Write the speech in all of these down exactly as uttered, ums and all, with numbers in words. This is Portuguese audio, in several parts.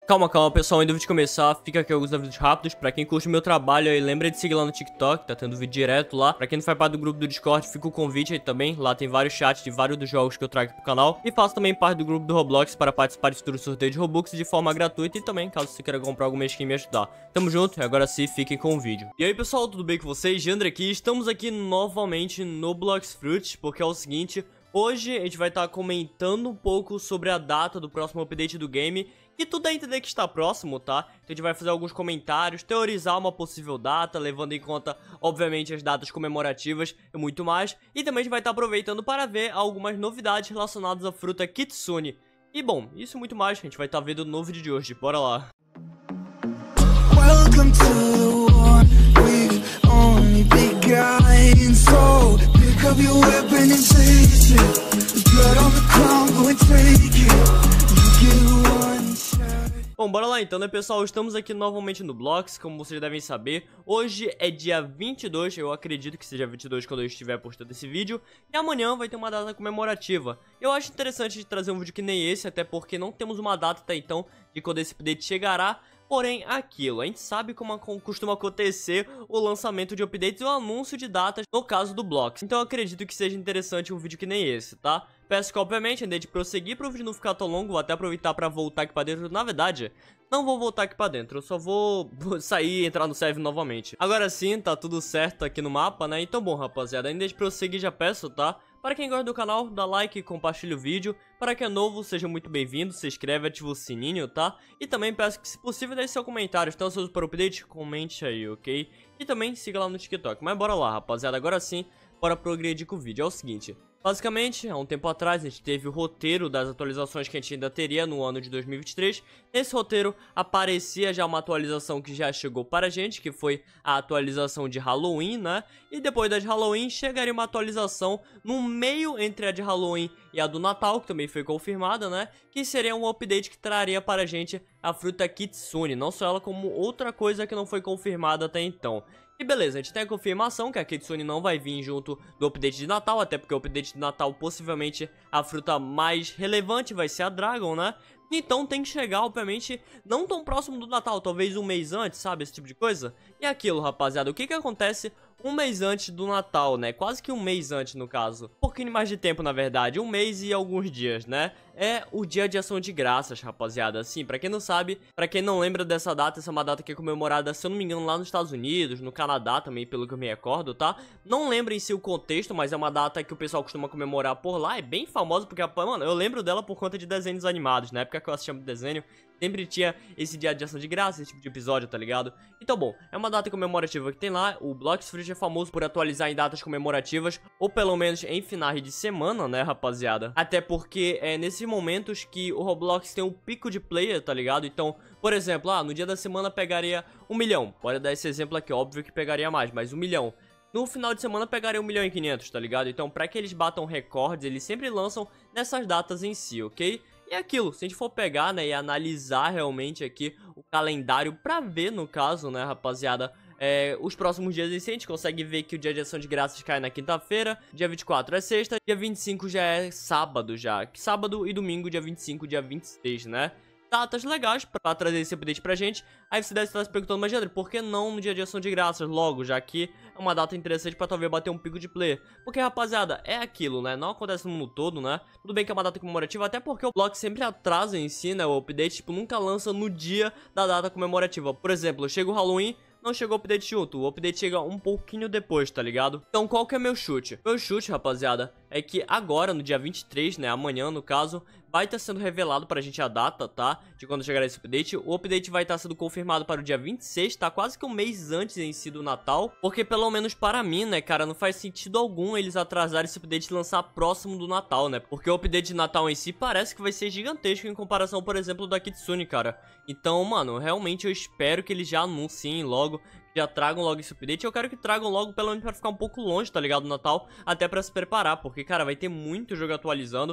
Calma, calma, pessoal, antes de começar, fica aqui alguns avisos rápidos. Pra quem curte o meu trabalho aí, lembra de seguir lá no TikTok, tá tendo vídeo direto lá. Pra quem não faz parte do grupo do Discord, fica o convite aí também. Lá tem vários chats de vários dos jogos que eu trago aqui pro canal. E faço também parte do grupo do Roblox para participar de futuros sorteios de Robux de forma gratuita. E também, caso você queira comprar alguma skin e me ajudar. Tamo junto, e agora sim, fiquem com o vídeo. E aí, pessoal, tudo bem com vocês? Jandre aqui, estamos aqui novamente no Bloxfruit, porque é o seguinte... Hoje a gente vai estar comentando um pouco sobre a data do próximo update do game, que tudo é entender que está próximo, tá? Então a gente vai fazer alguns comentários, teorizar uma possível data, levando em conta, obviamente, as datas comemorativas e muito mais. E também a gente vai estar aproveitando para ver algumas novidades relacionadas à fruta Kitsune. E bom, isso e muito mais a gente vai estar vendo no vídeo de hoje, bora lá! Welcome to the war. We've only begun, so pick up your weapon and face it. The blood on the ground, go and take it. You get one shot. Bom, bora lá então, né, pessoal? Estamos aqui novamente no Blox, como vocês devem saber. Hoje é dia vinte e dois, eu acredito que seja vinte e dois quando eu estiver postando esse vídeo. E amanhã vai ter uma data comemorativa. Eu acho interessante de trazer um vídeo que nem esse, até porque não temos uma data até então de quando esse update chegará. Porém, aquilo, a gente sabe como costuma acontecer o lançamento de updates e o anúncio de datas no caso do Blox. Então eu acredito que seja interessante um vídeo que nem esse, tá? Peço que, obviamente, antes de prosseguir para o vídeo não ficar tão longo, vou até aproveitar para voltar aqui para dentro. Na verdade, não vou voltar aqui para dentro, eu só vou sair e entrar no server novamente. Agora sim, tá tudo certo aqui no mapa, né? Então, bom, rapaziada, antes de prosseguir, já peço, tá? Para quem gosta do canal, dá like e compartilha o vídeo. Para quem é novo, seja muito bem-vindo, se inscreve, ativa o sininho, tá? E também peço que, se possível, deixe seu comentário. Estão ansiosos para o update? Comente aí, ok? E também siga lá no TikTok. Mas bora lá, rapaziada, agora sim, bora progredir com o vídeo. É o seguinte... Basicamente, há um tempo atrás, a gente teve o roteiro das atualizações que a gente ainda teria no ano de dois mil e vinte e três. Nesse roteiro, aparecia já uma atualização que já chegou para a gente, que foi a atualização de Halloween, né? E depois da de Halloween, chegaria uma atualização no meio entre a de Halloween e a do Natal, que também foi confirmada, né? Que seria um update que traria para a gente a fruta Kitsune, não só ela, como outra coisa que não foi confirmada até então. E beleza, a gente tem a confirmação que a Kitsune não vai vir junto do update de Natal, até porque o update de Natal, possivelmente, a fruta mais relevante vai ser a Dragon, né? Então tem que chegar, obviamente, não tão próximo do Natal, talvez um mês antes, sabe? Esse tipo de coisa. E aquilo, rapaziada, o que que acontece um mês antes do Natal, né? Quase que um mês antes, no caso. Um pouquinho mais de tempo, na verdade. Um mês e alguns dias, né? É o dia de ação de graças, rapaziada. Assim, pra quem não sabe, pra quem não lembra dessa data, essa é uma data que é comemorada, se eu não me engano, lá nos Estados Unidos, no Canadá também, pelo que eu me recordo, tá? Não lembro em si o contexto, mas é uma data que o pessoal costuma comemorar por lá. É bem famosa, porque, mano, eu lembro dela por conta de desenhos animados. Na época que eu assistia muito desenho, sempre tinha esse dia de ação de graça, esse tipo de episódio, tá ligado? Então, bom, é uma data comemorativa que tem lá. O Bloxfruit é famoso por atualizar em datas comemorativas, ou pelo menos em finais de semana, né, rapaziada? Até porque é nesses momentos que o Roblox tem um pico de player, tá ligado? Então, por exemplo, ah, no dia da semana pegaria um milhão. Pode dar esse exemplo aqui, óbvio que pegaria mais, mas um milhão. No final de semana pegaria um milhão e quinhentos, tá ligado? Então, pra que eles batam recordes, eles sempre lançam nessas datas em si, ok? E é aquilo, se a gente for pegar, né, e analisar realmente aqui o calendário pra ver, no caso, né, rapaziada, é, os próximos dias em si, a gente consegue ver que o dia de ação de graças cai na quinta-feira, dia vinte e quatro é sexta, dia vinte e cinco já é sábado já, sábado e domingo, dia vinte e cinco, dia vinte e seis, né? Datas legais pra trazer esse update pra gente. Aí você deve estar se perguntando, mas Jandre, por que não no dia de ação de graças logo, já que é uma data interessante pra talvez bater um pico de player? Porque, rapaziada, é aquilo, né? Não acontece no mundo todo, né? Tudo bem que é uma data comemorativa, até porque o Blox sempre atrasa em si, né? O update, tipo, nunca lança no dia da data comemorativa. Por exemplo, chega o Halloween, não chegou o update junto, o update chega um pouquinho depois, tá ligado? Então qual que é meu chute? Meu chute, rapaziada, é que agora, no dia vinte e três, né, amanhã no caso, vai estar sendo revelado pra gente a data, tá? De quando chegar esse update. O update vai estar sendo confirmado para o dia vinte e seis, tá? Quase que um mês antes em si do Natal. Porque pelo menos para mim, né, cara, não faz sentido algum eles atrasarem esse update e lançar próximo do Natal, né? Porque o update de Natal em si parece que vai ser gigantesco em comparação, por exemplo, da Kitsune, cara. Então, mano, realmente eu espero que eles já anunciem logo, já tragam logo esse update. Eu quero que tragam logo, pelo menos pra ficar um pouco longe, tá ligado, do Natal, até pra se preparar, porque, cara, vai ter muito jogo atualizando.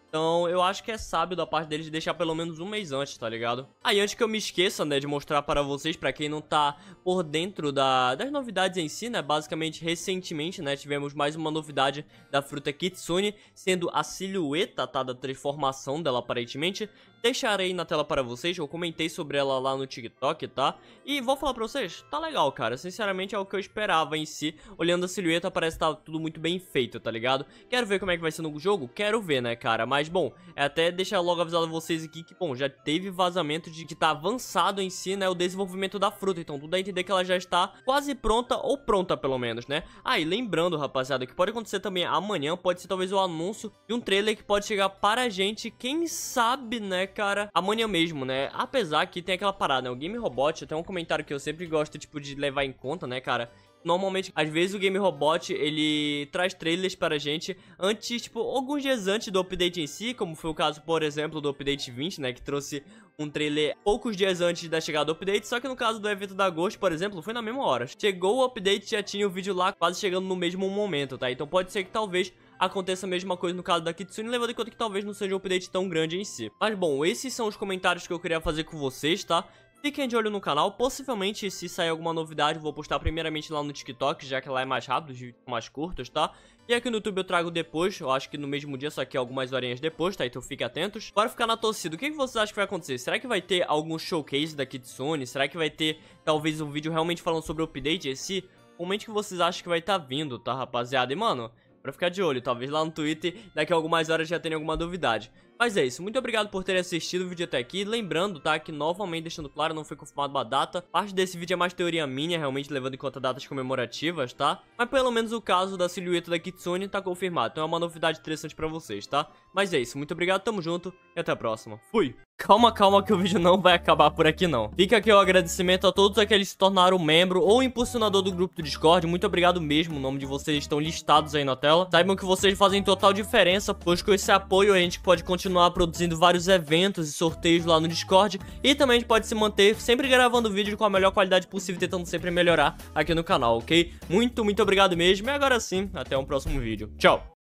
Então, eu acho que é sábio da parte deles deixar pelo menos um mês antes, tá ligado? Aí, antes que eu me esqueça, né, de mostrar para vocês, pra quem não tá por dentro da, das novidades em si, né, basicamente, recentemente, né, tivemos mais uma novidade da fruta Kitsune, sendo a silhueta, tá, da transformação dela, aparentemente. Deixarei na tela para vocês, eu comentei sobre ela lá no TikTok, tá? E vou falar pra vocês, tá legal, cara, sinceramente é o que eu esperava em si. Olhando a silhueta, parece que tá tudo muito bem feito, tá ligado? Quero ver como é que vai ser no jogo? Quero ver, né, cara? Mas Mas, bom, é até deixar logo avisado a vocês aqui que, bom, já teve vazamento de que tá avançado em si, né, o desenvolvimento da fruta. Então, tudo dá a entender que ela já está quase pronta, ou pronta, pelo menos, né? Ah, e lembrando, rapaziada, que pode acontecer também amanhã, pode ser talvez o anúncio de um trailer que pode chegar para a gente, quem sabe, né, cara, amanhã mesmo, né? Apesar que tem aquela parada, né, o Game Robot, até um comentário que eu sempre gosto, tipo, de levar em conta, né, cara? Normalmente, às vezes o Game Robot, ele traz trailers para a gente antes, tipo, alguns dias antes do update em si, como foi o caso, por exemplo, do update vinte, né, que trouxe um trailer poucos dias antes da chegada do update, só que no caso do evento da agosto, por exemplo, foi na mesma hora. Chegou o update e já tinha o vídeo lá quase chegando no mesmo momento, tá? Então pode ser que talvez aconteça a mesma coisa no caso da Kitsune, levando em conta que talvez não seja um update tão grande em si. Mas bom, esses são os comentários que eu queria fazer com vocês, tá? Fiquem de olho no canal, possivelmente se sair alguma novidade eu vou postar primeiramente lá no TikTok, já que lá é mais rápido, os vídeos mais curtos, tá? E aqui no YouTube eu trago depois, eu acho que no mesmo dia, só que algumas horinhas depois, tá? Então fiquem atentos. Bora ficar na torcida, o que vocês acham que vai acontecer? Será que vai ter algum showcase da Kitsune? Será que vai ter, talvez, um vídeo realmente falando sobre o update em si? Comente o que vocês acham que vai estar vindo, tá, rapaziada? E, mano, pra ficar de olho, talvez lá no Twitter, daqui a algumas horas já tenha alguma novidade. Mas é isso, muito obrigado por terem assistido o vídeo até aqui. Lembrando, tá, que novamente deixando claro, não foi confirmado a data. Parte desse vídeo é mais teoria minha, realmente levando em conta datas comemorativas, tá? Mas pelo menos o caso da silhueta da Kitsune tá confirmado, então é uma novidade interessante pra vocês, tá? Mas é isso, muito obrigado, tamo junto e até a próxima. Fui! Calma, calma que o vídeo não vai acabar por aqui não. Fica aqui o agradecimento a todos aqueles que se tornaram membro ou impulsionador do grupo do Discord. Muito obrigado mesmo, o nome de vocês estão listados aí na tela. Saibam que vocês fazem total diferença, pois com esse apoio a gente pode continuar produzindo vários eventos e sorteios lá no Discord. E também a gente pode se manter sempre gravando vídeo com a melhor qualidade possível, tentando sempre melhorar aqui no canal, ok? Muito, muito obrigado mesmo e agora sim, até um próximo vídeo. Tchau!